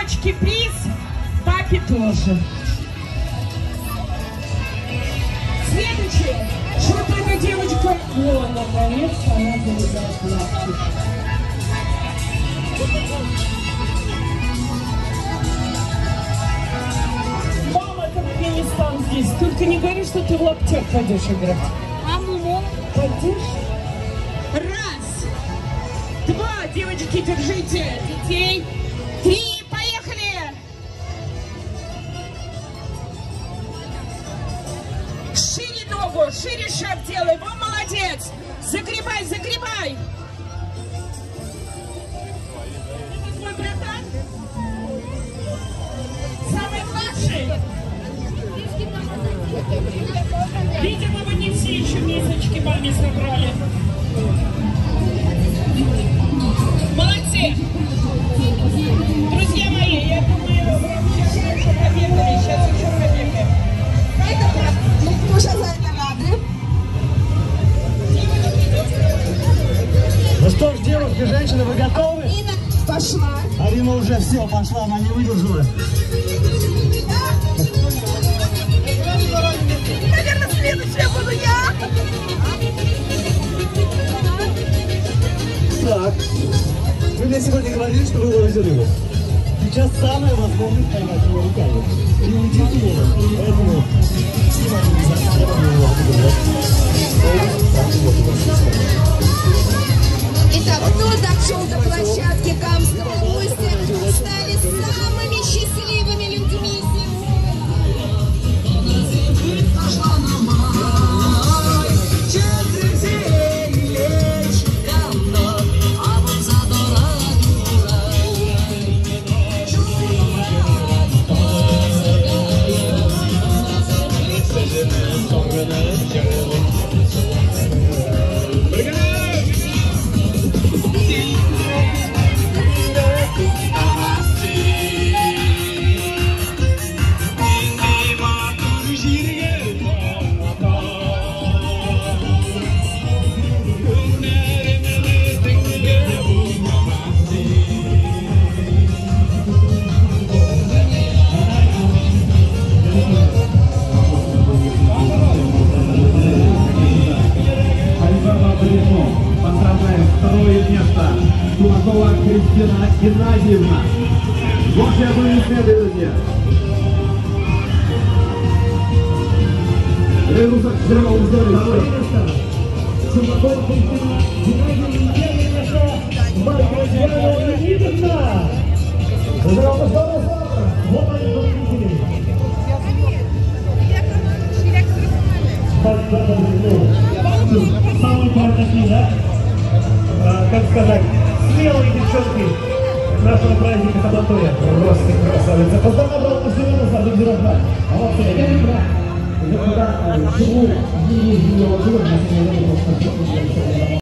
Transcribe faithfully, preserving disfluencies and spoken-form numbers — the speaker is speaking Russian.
Мамочке приз, папе тоже. Следующее. Что-то эта девочка... О, наконец-то она залезает в лапки. Мама, это Афганистан здесь. Только не говори, что ты в лаптях пойдешь играть. Маму, пойдешь? Раз, два, девочки, держите детей. Три, поехали. Шире ногу, шире шаг делай. Во, молодец. Загребай, загребай. Твой братан? Самый младший? Видимо, вы не все еще мисочки маме собрали. Молодцы! Друзья мои, я думаю, вы сейчас еще побегали, сейчас еще побегаем. ну кто сейчас за это надо? Ну что ж, девушки, женщины, вы готовы? Арина пошла. Арина уже все, пошла, она не выдержала. Наверное, следующая буду я. Так, вы мне сегодня говорили, что вы ловите рыбу. Сейчас самая возможность поймать его руками. И уйти туда. Поэтому снимайте не заставляйте. Итак, кто дошел до площадки Камского устья, стали самыми счастливыми людьми Поздравляем, второе место. Кулакова Кристина Геннадьевна. Ваши аплодисменты, друзья. Рыбусак Серова Узоры. Второе место. Кулакова Кристина Геннадьевна. Первое место. Марка Диана Леонидовна. Здорово, здорово. Вот они, победители. Самый парный, да? А, как сказать, смелые девчонки нашего праздника Сабатоя. Просто красавица. Поздравляю, Семена Сабатоя. А вот я не брат. Я когда живу в Нижнем Новгороде,